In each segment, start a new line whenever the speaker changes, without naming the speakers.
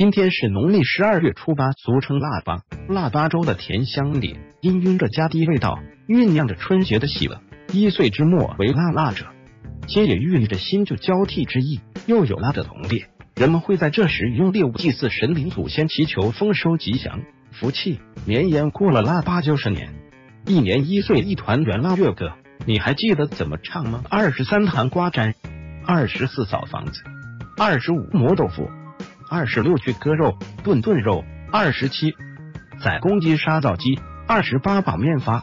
今天是农历12月初8，俗称腊八。腊八粥的甜香里氤氲着家地味道，酝酿着春节的喜乐。1岁之末为腊腊者，皆也寓意着新旧交替之意，又有腊的同列。人们会在这时用猎物祭祀神灵祖先，祈求丰收吉祥、福气绵延。过了腊八就是年，一年1岁一团圆腊月歌，你还记得怎么唱吗？23含瓜摘，24扫房子，25磨豆腐，26去割肉炖肉，27宰公鸡杀灶鸡，28把面发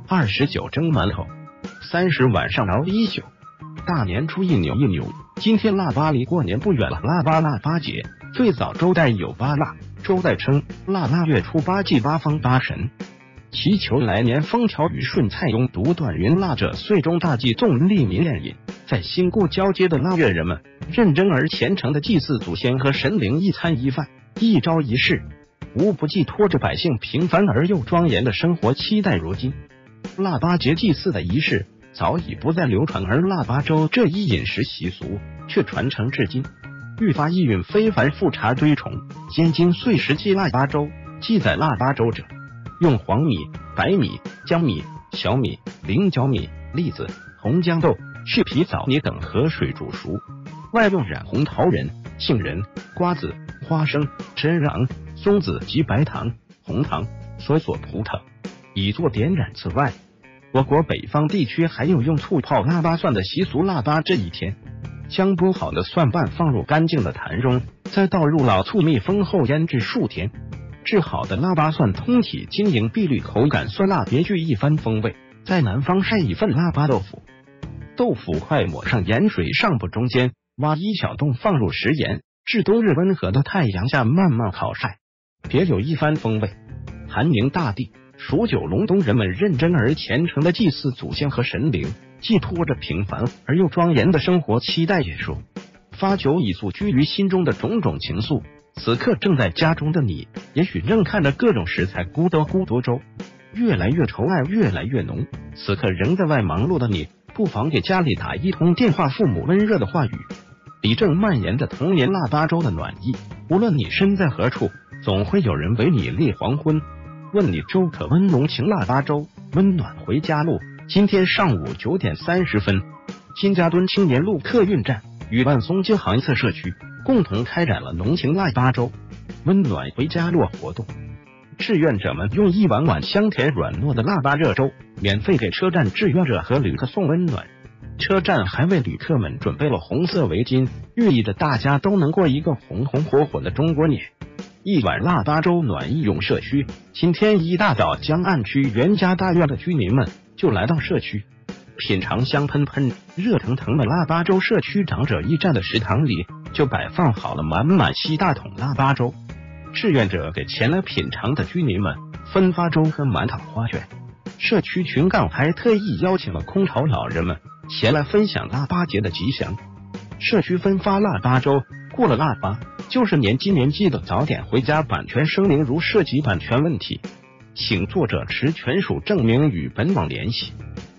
，29蒸馒头，30晚上熬一宿。大年初一扭一扭，今天腊八离过年不远了。腊八节最早周代有八腊，周代称腊月初八祭八方八神，祈求来年风调雨顺、菜翁独断云腊者，岁中大祭纵利民宴饮。在新故交接的腊月，人们认真而虔诚的祭祀祖先和神灵，一餐一饭，一朝一夕，无不寄托着百姓平凡而又庄严的生活期待。如今腊八节祭祀的仪式早已不再流传，而腊八粥这一饮食习俗却传承至今，愈发意蕴非凡，富察堆崇。兼经岁时祭腊八粥，记载腊八粥者，用黄米、白米、江米、小米、菱角米、栗子、红豇豆、去皮枣泥等和水煮熟，外用染红桃仁、杏仁、瓜子、花生、榛瓤、松子及白糖、红糖、索葡萄以作点染。此外，我国北方地区还有用醋泡腊八蒜的习俗。腊八这一天，将剥好的蒜瓣放入干净的坛中，再倒入老醋密封后腌制数天。制好的腊八蒜通体晶莹碧绿，口感酸辣，别具一番风味。在南方晒一份腊八豆腐，豆腐块抹上盐水，上部中间挖一小洞，放入食盐，至冬日温和的太阳下慢慢烤晒，别有一番风味。寒凝大地，数九隆冬，人们认真而虔诚的祭祀祖先和神灵，寄托着平凡而又庄严的生活期待也说，发酒以诉居于心中的种种情愫。此刻正在家中的你，也许正看着各种食材咕嘟粥，越来越稠爱，越来越浓。此刻仍在外忙碌的你，不妨给家里打一通电话，父母温热的话语里正蔓延着童年腊八粥的暖意。无论你身在何处，总会有人为你立黄昏，问你粥可温浓情。腊八粥温暖回家路。今天上午9点30分，金家墩青年路客运站与万松街杭侧社区共同开展了浓情腊八粥温暖回家路活动。志愿者们用一碗碗香甜软糯的腊八热粥，免费给车站志愿者和旅客送温暖。车站还为旅客们准备了红色围巾，寓意着大家都能过一个红红火火的中国年。一碗腊八粥暖意涌社区。今天一大早，江岸区袁家大院的居民们就来到社区品尝香喷喷、热腾腾的腊八粥。社区长者驿站的食堂里就摆放好了满满7大桶腊八粥，志愿者给前来品尝的居民们分发粥和满堂花卷。社区群干还特意邀请了空巢老人们前来分享腊八节的吉祥。社区分发腊八粥，过了腊八就是年。今年记得早点回家。版权声明：如涉及版权问题，请作者持权属证明与本网联系。